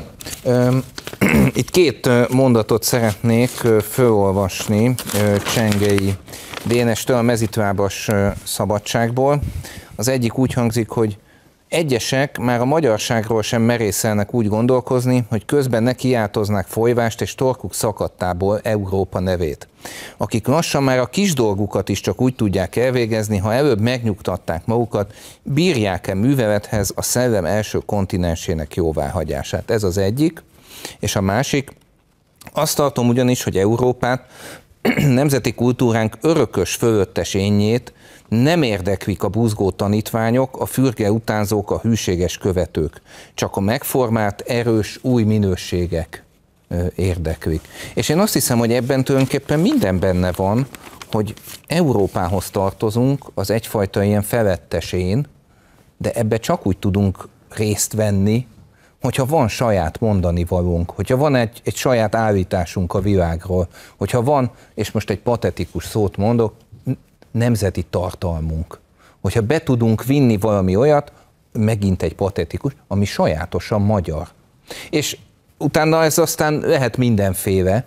Itt két mondatot szeretnék fölolvasni Csengei Dénestől, a Mezitlábas szabadságból. Az egyik úgy hangzik, hogy egyesek már a magyarságról sem merészelnek úgy gondolkozni, hogy közben nekiáltoznák folyvást és torkuk szakadtából Európa nevét. Akik lassan már a kis dolgukat is csak úgy tudják elvégezni, ha előbb megnyugtatták magukat, bírják-e művelethez a szellem első kontinensének jóváhagyását. Ez az egyik. És a másik, azt tartom ugyanis, hogy Európát, nemzeti kultúránk örökös fölöttes énjét nem érdeklik a buzgó tanítványok, a fürge utánzók, a hűséges követők. Csak a megformált, erős, új minőségek érdeklik. És én azt hiszem, hogy ebben tulajdonképpen minden benne van, hogy Európához tartozunk, az egyfajta ilyen felettes én, de ebbe csak úgy tudunk részt venni, hogyha van saját mondani valónk, hogyha van egy, egy saját állításunk a világról, hogyha van, és most egy patetikus szót mondok, nemzeti tartalmunk. Hogyha be tudunk vinni valami olyat, megint egy patetikus, ami sajátosan magyar. És utána ez aztán lehet mindenféle,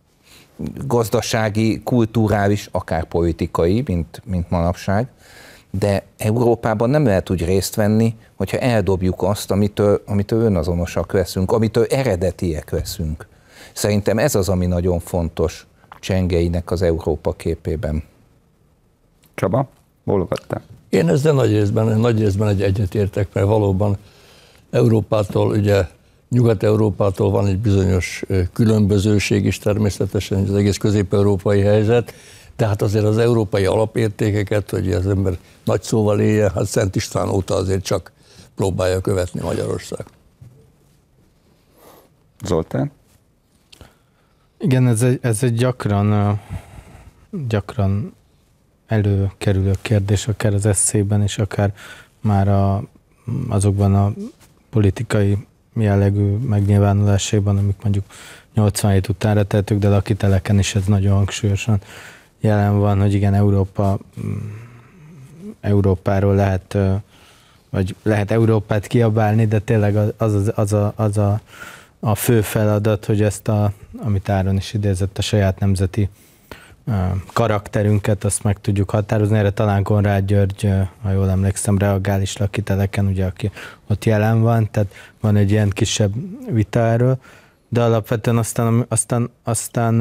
gazdasági, kulturális, akár politikai, mint, mint manapság, de Európában nem lehet úgy részt venni, hogyha eldobjuk azt, amitől, amitől önazonosak leszünk, amitől eredetiek leszünk. Szerintem ez az, ami nagyon fontos Csengeinek az Európa képében. Csaba, bólogattál? Én ezzel nagy részben, nagy részben egy egyetértek, mert valóban Európától, ugye Nyugat-Európától van egy bizonyos különbözőség is természetesen, az egész közép-európai helyzet, tehát azért az európai alapértékeket, hogy az ember nagy szóval élje, hát Szent István óta azért csak próbálja követni Magyarország. Zoltán? Igen, ez egy, ez egy gyakran, gyakran előkerülő kérdés, akár az esszében is, akár már a, azokban a politikai jellegű megnyilvánulásában, amik mondjuk nyolcvanhét utánra tettük, de lakiteleken is ez nagyon hangsúlyosan jelen van, hogy igen, Európa, Európáról lehet, vagy lehet Európát kiabálni, de tényleg az, az, az, a, az a, a fő feladat, hogy ezt, a, amit Áron is idézett, a saját nemzeti karakterünket, azt meg tudjuk határozni. Erre talán Konrád György, ha jól emlékszem, reagál is Lakiteleken, ugye, aki ott jelen van, tehát van egy ilyen kisebb vita erről, de alapvetően aztán, aztán, aztán,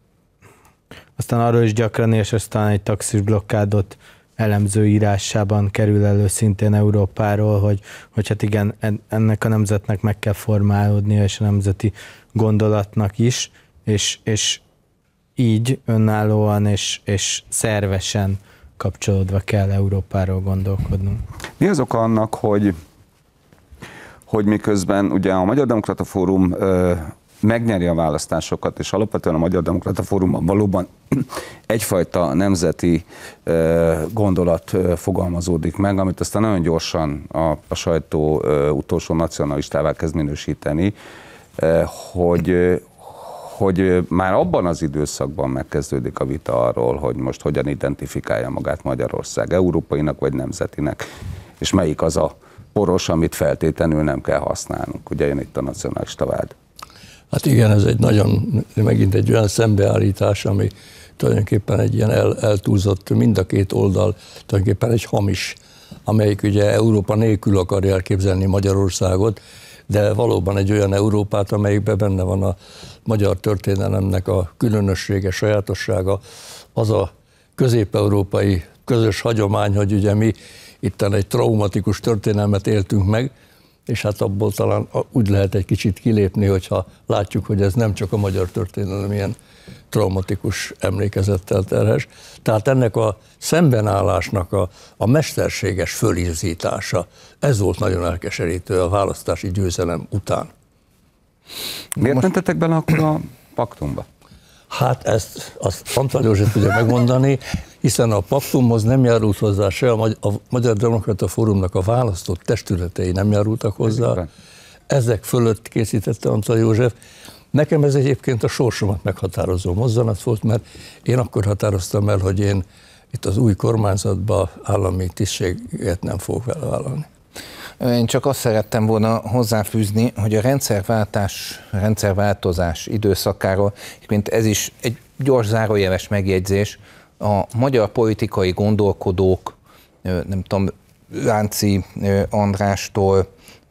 aztán arról is gyakran, és aztán egy taxis blokkádot elemző írásában kerül elő szintén Európáról, hogy, hogy hát igen, ennek a nemzetnek meg kell formálódnia, és a nemzeti gondolatnak is, és, és így önállóan és, és szervesen kapcsolódva kell Európáról gondolkodnunk. Mi az oka annak, hogy, hogy miközben ugye a Magyar Demokrata Fórum ö, megnyeri a választásokat, és alapvetően a Magyar Demokrata Fórumban valóban egyfajta nemzeti ö, gondolat ö, fogalmazódik meg, amit aztán nagyon gyorsan a, a sajtó ö, utolsó nacionalistává kezd minősíteni, ö, hogy hogy már abban az időszakban megkezdődik a vita arról, hogy most hogyan identifikálja magát Magyarország, európainak vagy nemzetinek, és melyik az a poros, amit feltétlenül nem kell használnunk. Ugye jön itt a nacionalista vád. Hát igen, ez egy nagyon, megint egy olyan szembeállítás, ami tulajdonképpen egy ilyen el, eltúlzott, mind a két oldal tulajdonképpen egy hamis, amelyik ugye Európa nélkül akarja elképzelni Magyarországot, de valóban egy olyan Európát, amelyikben benne van a magyar történelemnek a különössége, sajátossága, az a közép-európai közös hagyomány, hogy ugye mi itten egy traumatikus történelmet éltünk meg, és hát abból talán úgy lehet egy kicsit kilépni, hogyha látjuk, hogy ez nem csak a magyar történelem ilyen traumatikus emlékezettel terhes. Tehát ennek a szembenállásnak a, a mesterséges fölizítása, ez volt nagyon elkeserítő a választási győzelem után. Miért most... mentetek bele akkor a paktumba? Hát ezt azt Antal József tudja megmondani, hiszen a paktumhoz nem járult hozzá se a Magyar Demokrata Fórumnak a választott testületei nem járultak hozzá. Ezek fölött készítette Antal József. Nekem ez egyébként a sorsomat meghatározó mozzanat volt, mert én akkor határoztam el, hogy én itt az új kormányzatban állami tisztséget nem fogok vele vállalni. Én csak azt szerettem volna hozzáfűzni, hogy a rendszerváltás, rendszerváltozás időszakáról, mint ez is egy gyors zárójeles megjegyzés, a magyar politikai gondolkodók, nem tudom, Lánci Andrástól,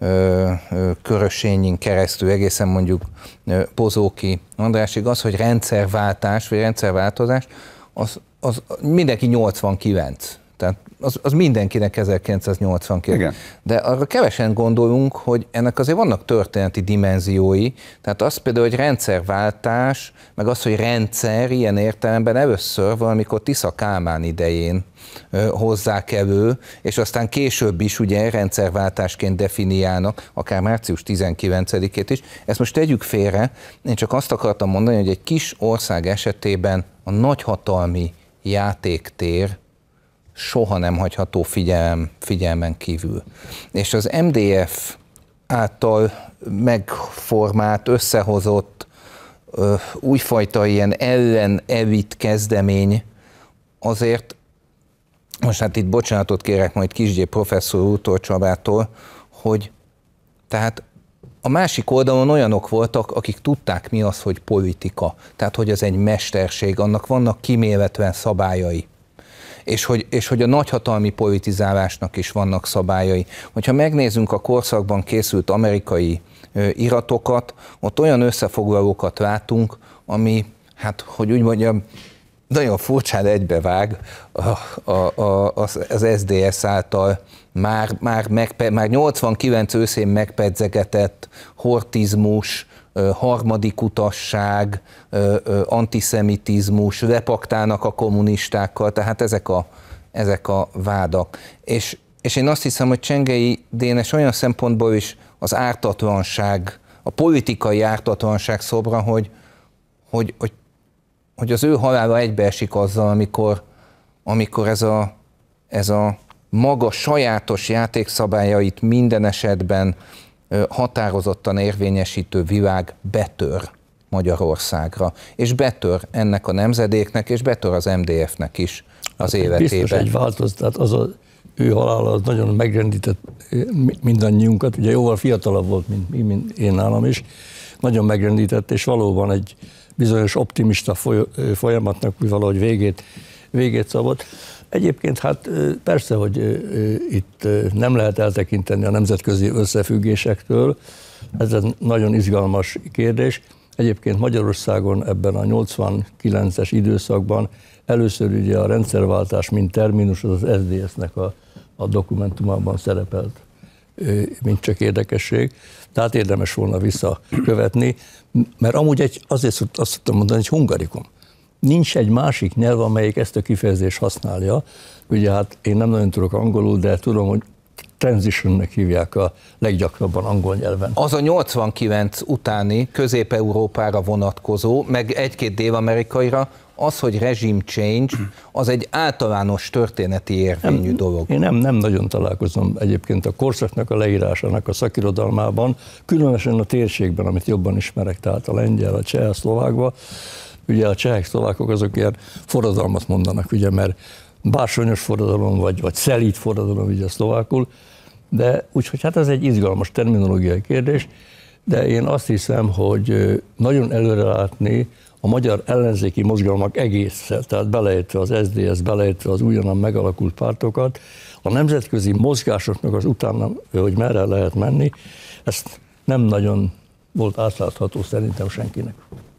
Körösényin keresztül, egészen mondjuk Bozóki Andrásig az, hogy rendszerváltás vagy rendszerváltozás, az, az mindenki nyolcvankilenc. Tehát az, az mindenkinek ezerkilencszáznyolcvankilenc. Igen. De arra kevesen gondolunk, hogy ennek azért vannak történeti dimenziói, tehát az például, hogy rendszerváltás, meg az, hogy rendszer ilyen értelemben először valamikor Tisza Kálmán idején ö, hozzák elő, és aztán később is ugye rendszerváltásként definiálnak, akár március tizenkilencedikét is. Ezt most tegyük félre, én csak azt akartam mondani, hogy egy kis ország esetében a nagyhatalmi játéktér soha nem hagyható figyelem, figyelmen kívül. És az em dé ef által megformált, összehozott ö, újfajta ilyen ellen-elit kezdemény azért, most hát itt bocsánatot kérek majd Kisgyé professzor úrtól, Csabától, hogy tehát a másik oldalon olyanok voltak, akik tudták, mi az, hogy politika. Tehát, hogy ez egy mesterség, annak vannak kiméletlen szabályai. És hogy, és hogy a nagyhatalmi politizálásnak is vannak szabályai. Hogyha megnézzünk a korszakban készült amerikai ö, iratokat, ott olyan összefoglalókat látunk, ami, hát, hogy úgy mondjam, nagyon furcsán egybevág a, a, a, az, az es zé dé es által már, már, megpe, már nyolcvankilenc őszén megpedzegetett hortizmus, harmadik utasság, antiszemitizmus, lepaktálnak a kommunistákkal, tehát ezek a, ezek a vádak. És, és én azt hiszem, hogy Csengei Dénes olyan szempontból is az ártatlanság, a politikai ártatlanság szobra, hogy, hogy, hogy, hogy az ő halála egybeesik azzal, amikor, amikor ez a, ez a maga sajátos játékszabályait minden esetben határozottan érvényesítő világ betör. Magyarországra, és betör ennek a nemzedéknek, és betör az em dé ef-nek is az hát életébe. Biztos egy változ, tehát az a, ő halála az nagyon megrendített mindannyiunkat, ugye jóval fiatalabb volt, mint, mint én nálam is, nagyon megrendített, és valóban egy bizonyos optimista folyamatnak valahogy végét, végét szabott. Egyébként hát persze, hogy itt nem lehet eltekinteni a nemzetközi összefüggésektől, ez egy nagyon izgalmas kérdés. Egyébként Magyarországon ebben a nyolcvankilences időszakban először ugye a rendszerváltás, mint terminus, az az es zé dé es-nek a, a dokumentumában szerepelt, mint csak érdekesség. Tehát érdemes volna visszakövetni, mert amúgy egy, azért azt szoktam mondani, hogy hungarikum. Nincs egy másik nyelv, amelyik ezt a kifejezést használja. Ugye hát én nem nagyon tudok angolul, de tudom, hogy transitionnek hívják a leggyakrabban angol nyelven. Az a nyolcvankilenc utáni Közép-Európára vonatkozó, meg egy-két dél-amerikaira, az, hogy regime change, az egy általános történeti érvényű nem, dolog. Én nem, nem nagyon találkozom egyébként a korszaknak a leírásának a szakirodalmában, különösen a térségben, amit jobban ismerek, tehát a lengyel, a cseh, a szlovákban. Ugye a csehek, szlovákok azok ilyen forradalmat mondanak, ugye, mert bársonyos forradalom, vagy, vagy szelíd forradalom, ugye a szlovákul, de úgyhogy hát ez egy izgalmas terminológiai kérdés, de én azt hiszem, hogy nagyon előre látni a magyar ellenzéki mozgalmak egészszel, tehát beleértve az es zé dé es, beleértve az újonnan megalakult pártokat, a nemzetközi mozgásoknak az utána, hogy merre lehet menni, ezt nem nagyon volt átlátható szerintem senkinek.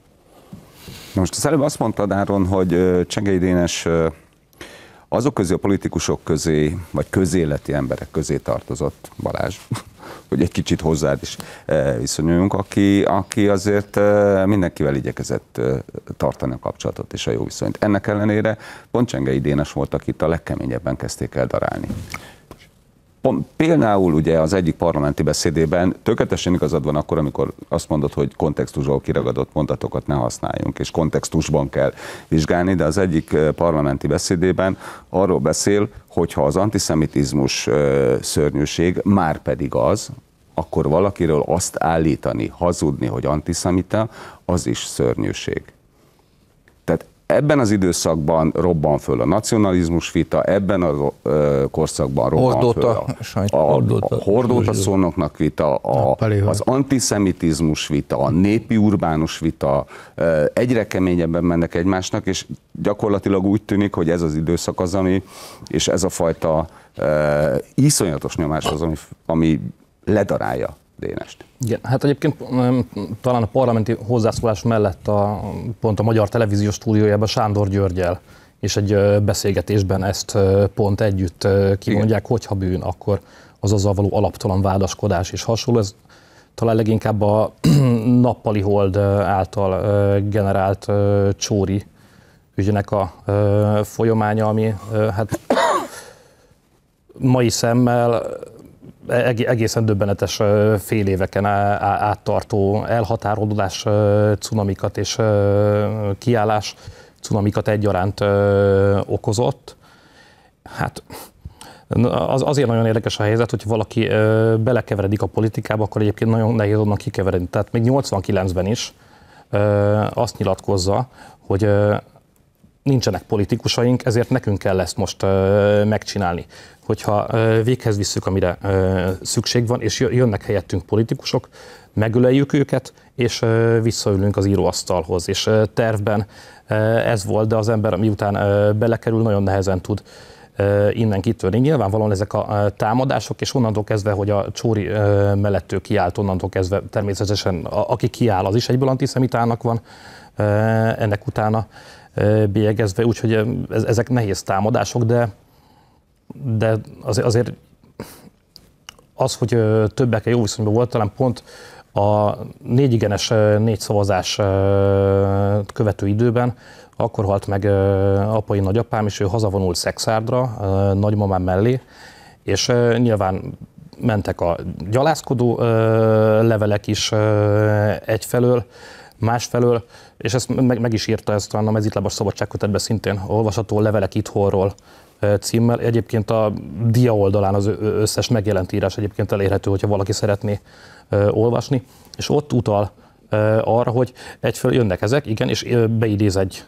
Most az előbb azt mondtad, Áron, hogy Csengei Dénes azok közé, a politikusok közé, vagy közéleti emberek közé tartozott, Balázs, hogy egy kicsit hozzád is viszonyuljunk, aki, aki azért mindenkivel igyekezett tartani a kapcsolatot és a jó viszonyt. Ennek ellenére pont Csengei Dénes volt, akit a legkeményebben kezdték el darálni. Például ugye az egyik parlamenti beszédében tökéletesen igazad van akkor, amikor azt mondod, hogy kontextusból kiragadott mondatokat ne használjunk, és kontextusban kell vizsgálni, de az egyik parlamenti beszédében arról beszél, hogy ha az antiszemitizmus szörnyűség, már pedig az, akkor valakiről azt állítani, hazudni, hogy antiszemita, az is szörnyűség. Tehát ebben az időszakban robban föl a nacionalizmus vita, ebben a korszakban robban Hordóta, föl a, a, a hordóta szónoknak vita, a, az antiszemitizmus vita, a népi urbánus vita, egyre keményebben mennek egymásnak, és gyakorlatilag úgy tűnik, hogy ez az időszak az, ami, és ez a fajta uh, iszonyatos nyomás az, ami, ami ledarálja Dénest. Igen, hát egyébként talán a parlamenti hozzászólás mellett a, pont a Magyar Televízió stúdiójában Sándor Györgyel és egy beszélgetésben ezt pont együtt kimondják, hogyha bűn, akkor az azzal való alaptalan vádaskodás és hasonló. Ez talán leginkább a Nappali Hold által generált Csóri ügynek a folyamánya, ami hát mai szemmel egészen döbbenetes fél éveken áttartó elhatárolódás cunamikat és kiállás cunamikat egyaránt okozott. Hát az, azért nagyon érdekes a helyzet, hogy valaki belekeveredik a politikába, akkor egyébként nagyon nehéz onnan kikeveredni. Tehát még nyolcvankilencben is azt nyilatkozza, hogy nincsenek politikusaink, ezért nekünk kell ezt most megcsinálni. Hogyha véghez visszük, amire szükség van, és jönnek helyettünk politikusok, megöleljük őket, és visszaülünk az íróasztalhoz. És tervben ez volt, de az ember miután belekerül, nagyon nehezen tud innen kitörni. Nyilvánvalóan ezek a támadások, és onnantól kezdve, hogy a Csóri mellett ő kiállt, onnantól kezdve természetesen aki kiáll, az is egyből antiszemitának van ennek utána bélyegezve, úgyhogy ezek nehéz támadások, de, de azért, azért az, hogy többekkel jó viszonyban volt, talán pont a négy igenes, négy szavazás követő időben, akkor halt meg apai nagyapám, és ő hazavonult Szexárdra, nagymamám mellé, és nyilván mentek a gyalázkodó levelek is egyfelől, másfelől, és ezt meg, meg is írta ezt a Mezitlábas Szabadságkötetben szintén olvasható Levelek itthonról címmel. Egyébként a dia oldalán az összes megjelent írás egyébként elérhető, hogyha valaki szeretné olvasni, és ott utal arra, hogy egyfelől jönnek ezek, igen, és beidéz egy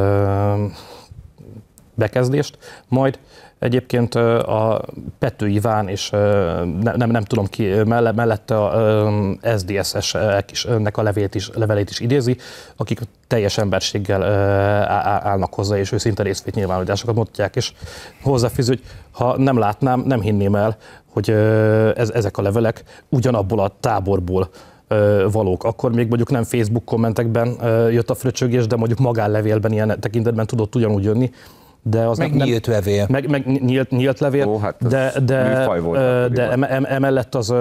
bekezdést, majd egyébként a Pető Iván és nem, nem, nem tudom ki mellett, mellette a es zé dé es-nek a levelét is, levelét is idézi, akik teljes emberséggel állnak hozzá, és őszinte részvét nyilvánításokat mondják, és hozzáfűző, hogy ha nem látnám, nem hinném el, hogy ez, ezek a levelek ugyanabból a táborból valók. Akkor még mondjuk nem Facebook kommentekben jött a fröcsögés, de mondjuk magánlevélben ilyen tekintetben tudott ugyanúgy jönni. De az meg nem, nyílt levél. Meg, meg nyílt, nyílt levél, Ó, hát de, de, volt, de em, emellett az,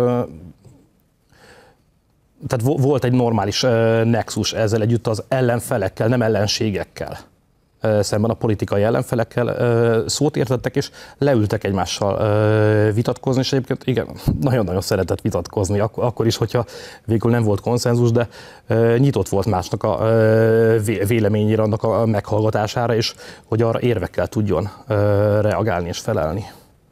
tehát volt egy normális nexus ezzel együtt az ellenfelekkel, nem ellenségekkel szemben, a politikai ellenfelekkel szót értettek, és leültek egymással vitatkozni, és egyébként igen, nagyon-nagyon szeretett vitatkozni, ak- akkor is, hogyha végül nem volt konszenzus, de nyitott volt másnak a véleményére, annak a meghallgatására, és hogy arra érvekkel tudjon reagálni és felelni.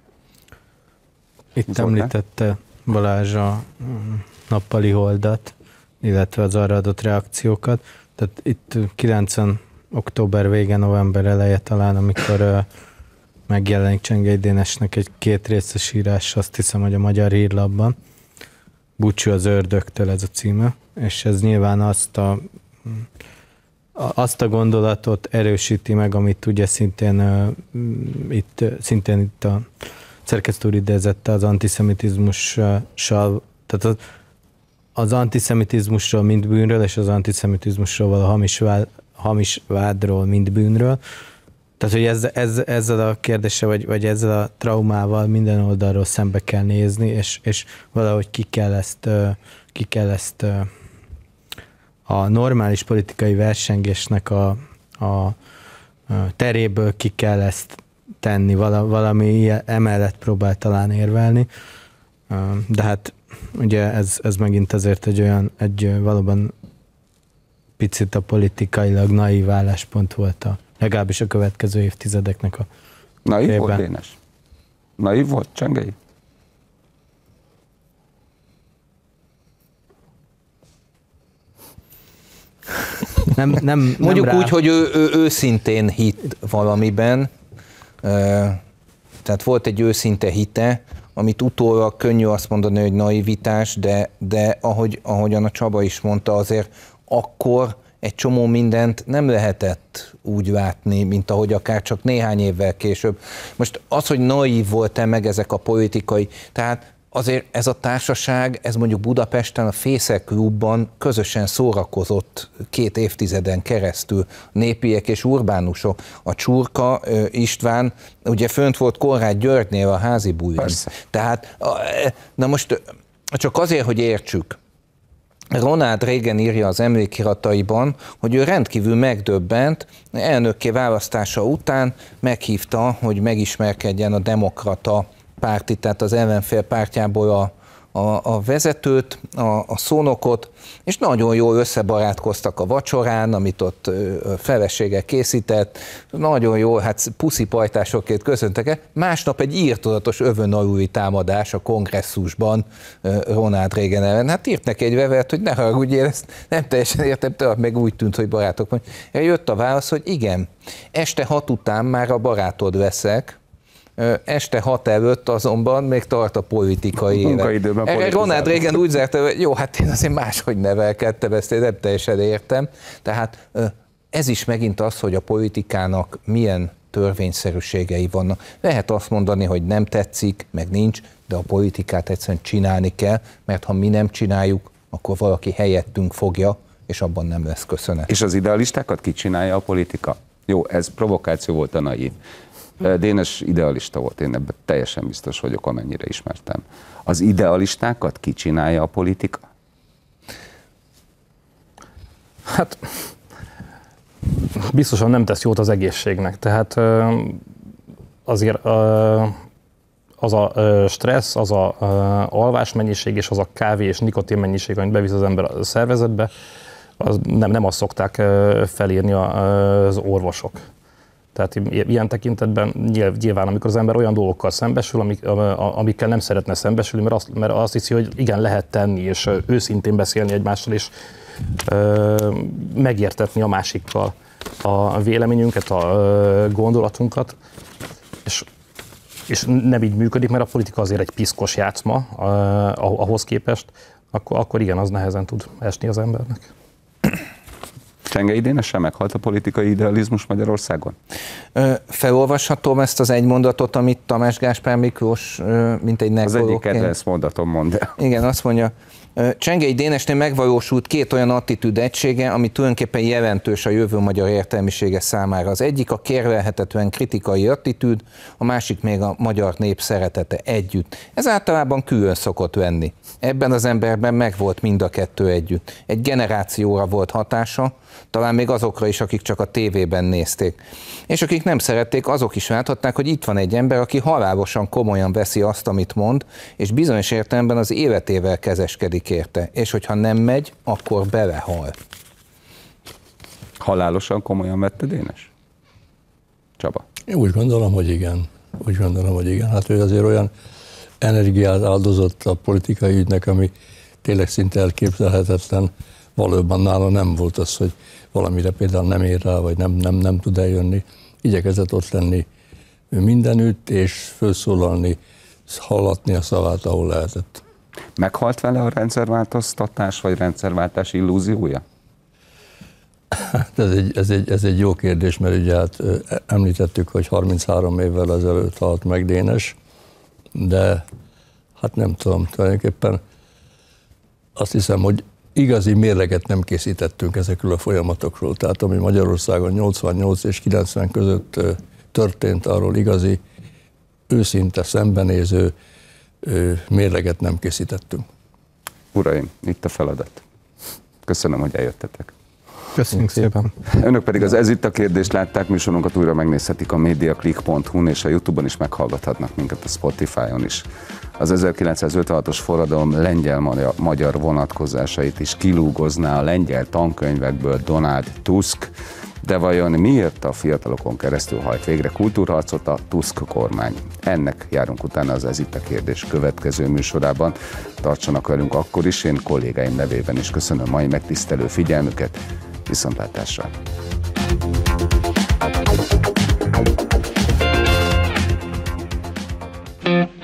Itt Zoltán említette Balázs a nappali holdat, illetve az arra adott reakciókat. Tehát itt kilencven október vége, november eleje talán, amikor uh, megjelenik Csengei Dénesnek egy két részes írás, azt hiszem, hogy a Magyar Hírlapban. Búcsú az ördögtől ez a címe, és ez nyilván azt a, azt a gondolatot erősíti meg, amit ugye szintén uh, itt, szintén itt a szerkesztő úr idézette az antiszemitizmussal, tehát az, az antiszemitizmusról mint bűnről, és az antiszemitizmusról való hamis vád, hamis vádról, mint bűnről. Tehát, hogy ez, ez, ezzel a kérdéssel, vagy, vagy ezzel a traumával minden oldalról szembe kell nézni, és, és valahogy ki kell ezt, ki kell ezt a normális politikai versengésnek a, a teréből ki kell ezt tenni, valami emellett próbál talán érvelni. De hát ugye ez, ez megint azért egy olyan, egy valóban picit a politikailag naív álláspont volt a, legalábbis a következő évtizedeknek a Naív évben. volt Dénes? Naív volt Csengei? Nem, nem, Mondjuk nem úgy, hogy ő, ő őszintén hitt valamiben, tehát volt egy őszinte hite, amit utólag könnyű azt mondani, hogy naivitás, de, de ahogy, ahogyan a Csaba is mondta, azért akkor egy csomó mindent nem lehetett úgy látni, mint ahogy akár csak néhány évvel később. Most az, hogy naív volt-e meg ezek a politikai, tehát azért ez a társaság, ez mondjuk Budapesten a Fészek Klubban közösen szórakozott két évtizeden keresztül, népiek és urbánusok. A Csurka István ugye fönt volt Konrád Györgynél a házi bulin. Tehát, na most csak azért, hogy értsük, Ronald Reagan írja az emlékirataiban, hogy ő rendkívül megdöbbent, elnökké választása után meghívta, hogy megismerkedjen a demokrata párti, tehát az ellenfél pártjából a, a, a vezetőt, a, a szónokot, és nagyon jól összebarátkoztak a vacsorán, amit ott a felesége készített, nagyon jól, hát puszipajtásokért köszöntek el. Másnap egy írtózatos övön aluli támadás a kongresszusban Ronald Reagan ellen. Hát írt neki egy levelet, hogy ne haragudjél, ezt nem teljesen értem, de meg úgy tűnt, hogy barátok vagy. Jött a válasz, hogy igen, este hat után már a barátod leszek, este hat előtt azonban még tart a politikai élet. Erre Ronald Reagan úgy zárta, hogy jó, hát én azért máshogy nevelkedtem, ezt én nem teljesen értem. Tehát ez is megint az, hogy a politikának milyen törvényszerűségei vannak. Lehet azt mondani, hogy nem tetszik, meg nincs, de a politikát egyszerűen csinálni kell, mert ha mi nem csináljuk, akkor valaki helyettünk fogja, és abban nem lesz köszönet. És az idealistákat ki csinálja a politika? Jó, ez provokáció volt a naív. Dénes idealista volt, én ebben teljesen biztos vagyok, amennyire ismertem. Az idealistákat ki csinálja a politika? Hát biztosan nem tesz jót az egészségnek, tehát azért az a stressz, az a alvásmennyiség és az a kávé és nikotin mennyiség, amit bevisz az ember a szervezetbe, az nem, nem azt szokták felírni az orvosok. Tehát ilyen tekintetben nyilván, amikor az ember olyan dolgokkal szembesül, amik, amikkel nem szeretne szembesülni, mert azt, mert azt hiszi, hogy igen, lehet tenni, és őszintén beszélni egymással, és ö, megértetni a másikkal a véleményünket, a gondolatunkat, és, és nem így működik, mert a politika azért egy piszkos játszma ahhoz képest, akkor, akkor igen, az nehezen tud esni az embernek. Csengei Dénes sem meghalt a politikai idealizmus Magyarországon? Ö, felolvashatom ezt az egy mondatot, amit Tamás Gáspár Miklós, ö, mint egy Az egyik kedvenc mondatom, mondd el. Igen, azt mondja, Csengei Dénesnél megvalósult két olyan attitűd egysége, ami tulajdonképpen jelentős a jövő magyar értelmisége számára. Az egyik a kérlelhetetlen kritikai attitűd, a másik még a magyar nép szeretete együtt. Ez általában külön szokott venni. Ebben az emberben megvolt mind a kettő együtt. Egy generációra volt hatása, talán még azokra is, akik csak a tévében nézték. És akik nem szerették, azok is láthatták, hogy itt van egy ember, aki halálosan komolyan veszi azt, amit mond, és bizonyos értelemben az életével kezeskedik érte. És hogyha nem megy, akkor belehal. Halálosan komolyan vette Dénes? Csaba? Én úgy gondolom, hogy igen. Úgy gondolom, hogy igen. Hát ő azért olyan energiát áldozott a politikai ügynek, ami tényleg szinte elképzelhetetlen. Valóban nála nem volt az, hogy valamire például nem ér rá, vagy nem, nem, nem tud eljönni. Igyekezett ott lenni mindenütt, és felszólalni, hallatni a szavát, ahol lehetett. Meghalt vele a rendszerváltoztatás, vagy rendszerváltás illúziója? Hát ez egy, ez, egy, ez egy jó kérdés, mert ugye hát említettük, hogy harminchárom évvel ezelőtt halt meg Dénes, de hát nem tudom, tulajdonképpen azt hiszem, hogy igazi mérleget nem készítettünk ezekről a folyamatokról. Tehát ami Magyarországon nyolcvannyolc és kilencven között történt, arról igazi, őszinte, szembenéző mérleget nem készítettünk. Uraim, itt a feladat. Köszönöm, hogy eljöttetek. Köszönjük szépen. Önök pedig az Ez itt a kérdés látták, műsorunkat újra megnézhetik a mediaclick pont hu-n, és a YouTube-on is meghallgathatnak minket, a Spotify-on is. Az ezerkilencszázötvenhatos forradalom lengyel-magyar vonatkozásait is kilúgozná a lengyel tankönyvekből Donald Tusk, de vajon miért a fiatalokon keresztül hajt végre kultúrharcot a Tusk kormány? Ennek járunk utána az Ez itt a kérdés következő műsorában. Tartsanak velünk akkor is, én kollégáim nevében is köszönöm mai megtisztelő figyelmüket. Viszontlátásra! Thank you.